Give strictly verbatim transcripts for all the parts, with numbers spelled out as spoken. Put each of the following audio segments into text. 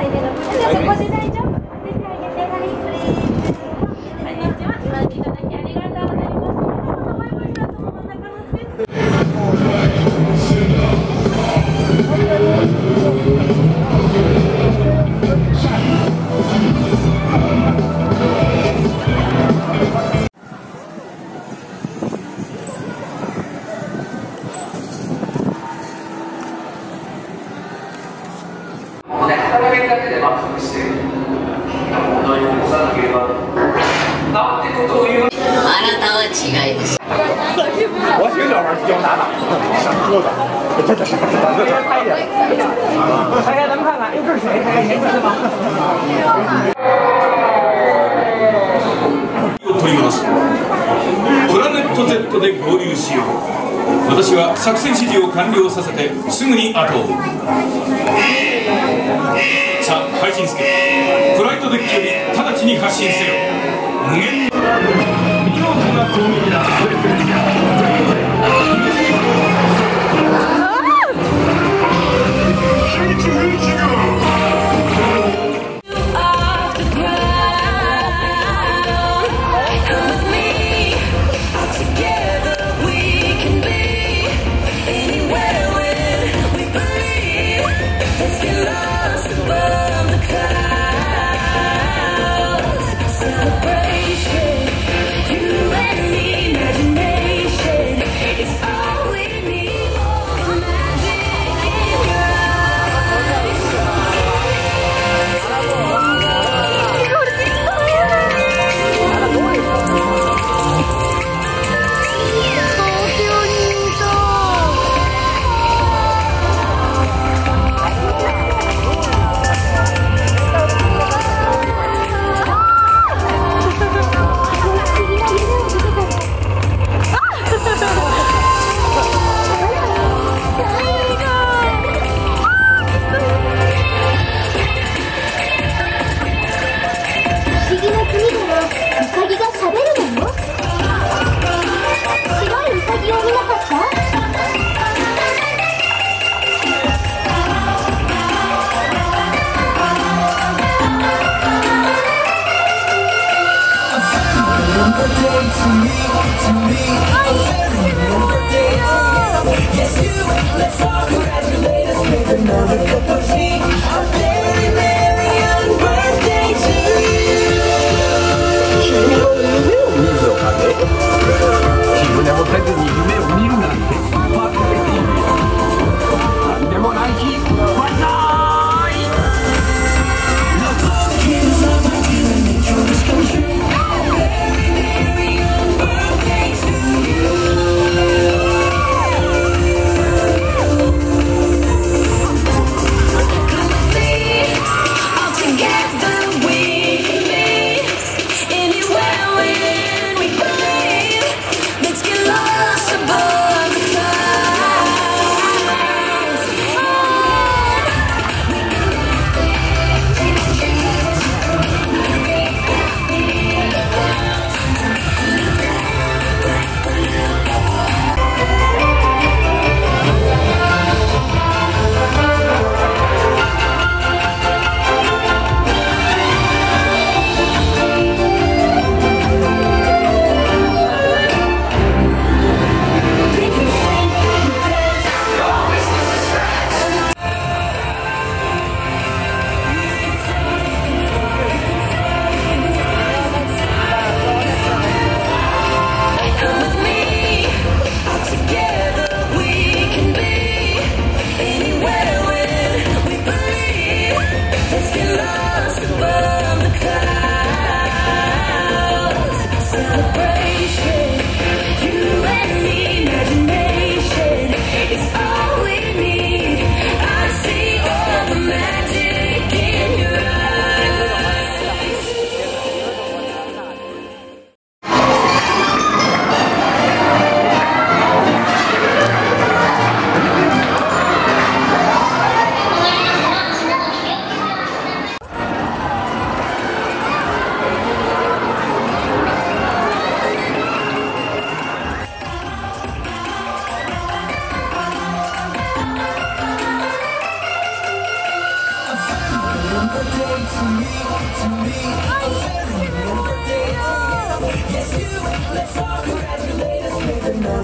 あなたは違います。 我学小孩是教打打，想说的，这这这这这拍一点，拆开咱们看看，哎，这是谁？拆开谁？是吗？ 取り戻す。プラネット Z で合流しよう。私は作戦指示を完了させてすぐに後を追う。さあ、配信助、フライトデッキより直ちに発進せよ。無限見事な攻撃だ。 Celebration, you and me, imagination.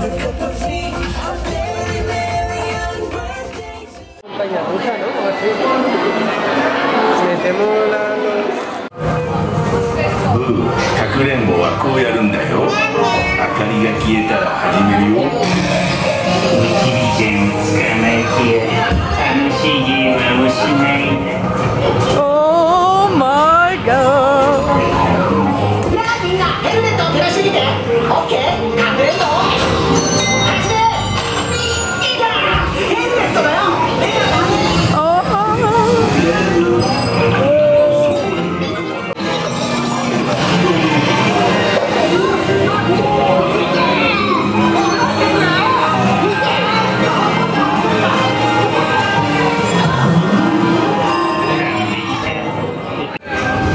かくれんぼはこうやるんだよ。明かりが消えたら始めるよ。 ニキビ券を捕まえて楽しいゲームをしないんだ。 Oh my god! やあみんなヘルメットを照らしてみて。オッケー、かくれんぼ始め。いいかヘルメットだよ。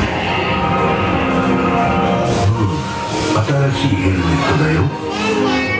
新しいヘルメットだよ。